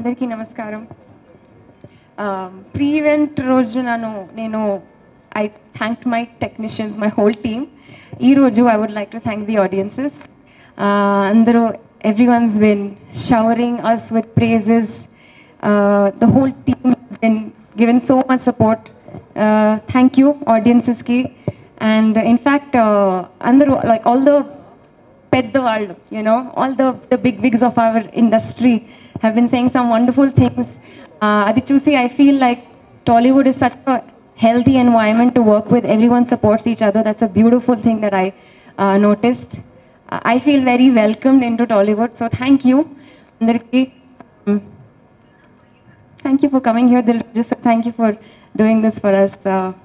అందరికీ నమస్కారం. Pre-event రోజు నేను I thanked my technicians, my whole team. ఈ రోజు I would like to thank the audiences. Everyone's been showering us with praises. The whole team has been given so much support. Thank you audiences ki. And in fact, like all the peddavaళ్ళు, all the big wigs of our industry have been saying some wonderful things. Adi chusi, I feel like Tollywood is such a healthy environment to work with. Everyone supports each other. That's a beautiful thing that I noticed. I feel very welcomed into Tollywood. So thank you. Thank you for coming here. Thank you for doing this for us.